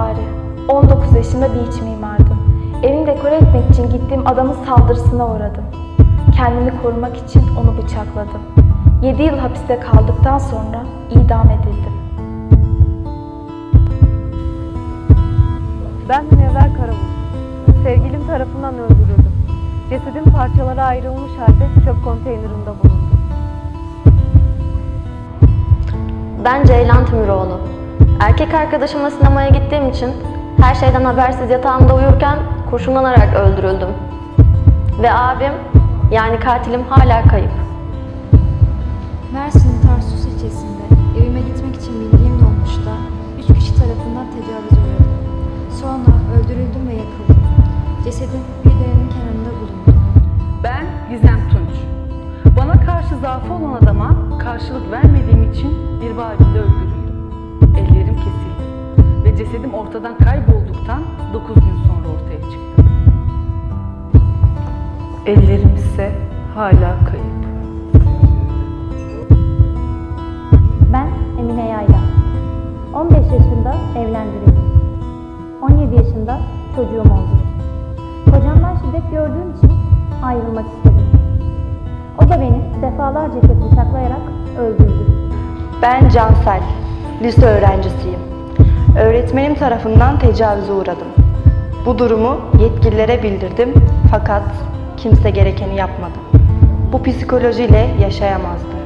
Fare. 19 yaşında bir iç mimardım. Evimi dekore etmek için gittiğim adamın saldırısına uğradım. Kendimi korumak için onu bıçakladım. 7 yıl hapiste kaldıktan sonra idam edildim. Ben Münevver Karavul. Sevgilim tarafından öldürüldüm. Cesedim parçalara ayrılmış halde çöp konteynerinde bulundu. Ben Ceylan Tümüroğlu. Erkek arkadaşımla sinemaya gittiğim için her şeyden habersiz yatağımda uyurken kurşunlanarak öldürüldüm. Ve abim, yani katilim hala kayıp. Mersin'in Tarsus ilçesinde evime gitmek için bindiğim dolmuşta 3 kişi tarafından tecavüze uğradım. Sonra öldürüldüm ve yakıldım. Cesedim bir derenin kenarında bulundu. Ben Gizem Tunç. Bana karşı zaafı olan adama karşılık vermediğim için bir vadide öldürüldüm. Ellerim kesildi ve cesedim ortadan kaybolduktan 9 gün sonra ortaya çıktı. Ellerim ise hala kayıp. Ben Emine Yayla. 15 yaşında evlendirildim. 17 yaşında çocuğum oldu. Kocamdan şiddet gördüğüm için ayrılmak istedim. O da beni defalarca kez bıçaklayarak öldürdü. Ben Cansel, lise öğrencisiyim. Öğretmenim tarafından tecavüze uğradım. Bu durumu yetkililere bildirdim fakat kimse gerekeni yapmadı. Bu psikolojiyle yaşayamazdım.